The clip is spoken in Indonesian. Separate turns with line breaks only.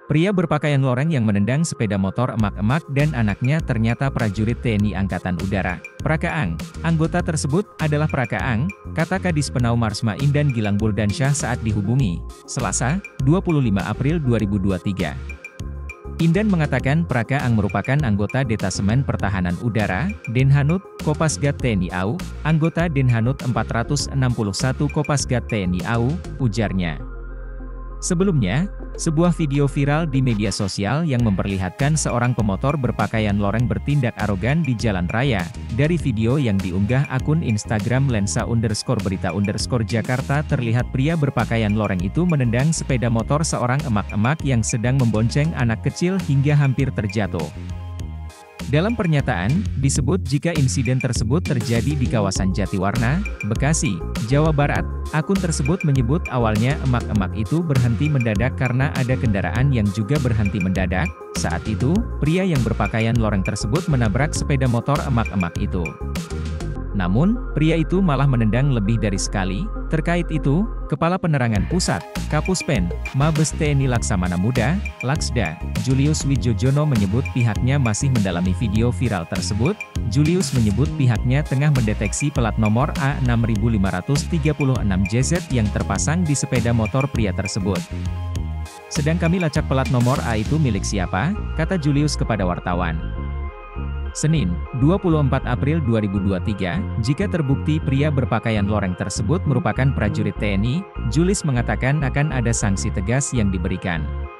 Pria berpakaian loreng yang menendang sepeda motor emak-emak dan anaknya ternyata prajurit TNI Angkatan Udara. Prakaang, anggota tersebut adalah Prakaang, kata Kadis Penau Marsma Indan Gilang Buldansyah saat dihubungi, Selasa, 25 April 2023. Indan mengatakan Prakaang merupakan anggota Detasemen Pertahanan Udara, Denhanut, Kopasgat TNI AU, anggota Denhanut 461 Kopasgat TNI AU, ujarnya. Sebelumnya, sebuah video viral di media sosial yang memperlihatkan seorang pemotor berpakaian loreng bertindak arogan di jalan raya. Dari video yang diunggah akun Instagram lensa_berita_Jakarta terlihat pria berpakaian loreng itu menendang sepeda motor seorang emak-emak yang sedang membonceng anak kecil hingga hampir terjatuh. Dalam pernyataan, disebut jika insiden tersebut terjadi di kawasan Jatiwarna, Bekasi, Jawa Barat. Akun tersebut menyebut awalnya emak-emak itu berhenti mendadak karena ada kendaraan yang juga berhenti mendadak. Saat itu, pria yang berpakaian loreng tersebut menabrak sepeda motor emak-emak itu. Namun, pria itu malah menendang lebih dari sekali. Terkait itu, Kepala Penerangan Pusat, Kapuspen, Mabes TNI Laksamana Muda, Laksda, Julius Wijojono menyebut pihaknya masih mendalami video viral tersebut. Julius menyebut pihaknya tengah mendeteksi plat nomor A6536JZ yang terpasang di sepeda motor pria tersebut. Sedang kami lacak plat nomor A itu milik siapa, kata Julius kepada wartawan. Senin, 24 April 2023, jika terbukti pria berpakaian loreng tersebut merupakan prajurit TNI, Julius mengatakan akan ada sanksi tegas yang diberikan.